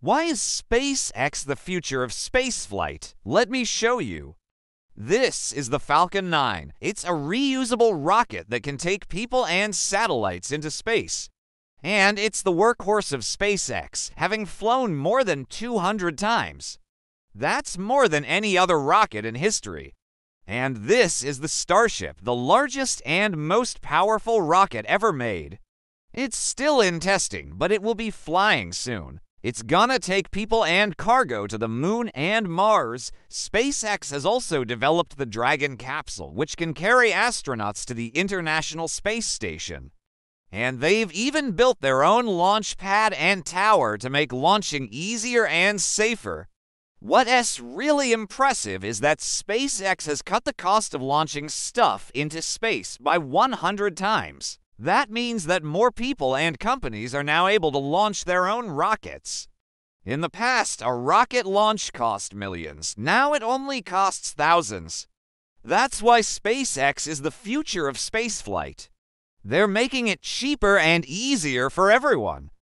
Why is SpaceX the future of spaceflight? Let me show you. This is the Falcon 9. It's a reusable rocket that can take people and satellites into space. And it's the workhorse of SpaceX, having flown more than 200 times. That's more than any other rocket in history. And this is the Starship, the largest and most powerful rocket ever made. It's still in testing, but it will be flying soon. It's gonna take people and cargo to the Moon and Mars. SpaceX has also developed the Dragon capsule, which can carry astronauts to the International Space Station. And they've even built their own launch pad and tower to make launching easier and safer. What's really impressive is that SpaceX has cut the cost of launching stuff into space by 100 times. That means that more people and companies are now able to launch their own rockets. In the past, a rocket launch cost millions. Now it only costs thousands. That's why SpaceX is the future of spaceflight. They're making it cheaper and easier for everyone.